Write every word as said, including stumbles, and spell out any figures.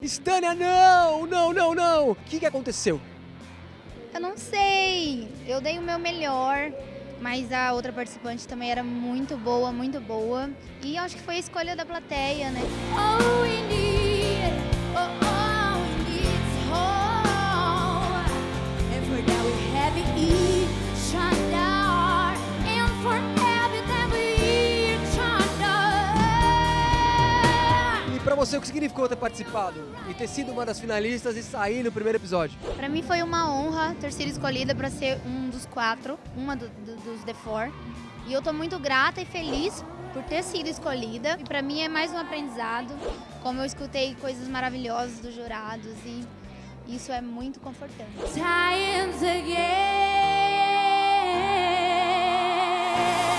Stânia, não, não, não, não. O que, que aconteceu? Eu não sei, eu dei o meu melhor, mas a outra participante também era muito boa, muito boa. E acho que foi a escolha da plateia, né? Oh, we need, oh, oh, we need home. And for now we have each other. And for everything we each other. E pra você, o que significou ter participado e ter sido uma das finalistas e sair no primeiro episódio? Pra mim foi uma honra ter sido escolhida para ser um dos quatro, uma do, do, dos The Four. E eu tô muito grata e feliz por ter sido escolhida. E pra mim é mais um aprendizado, como eu escutei coisas maravilhosas dos jurados e isso é muito confortante. Times again.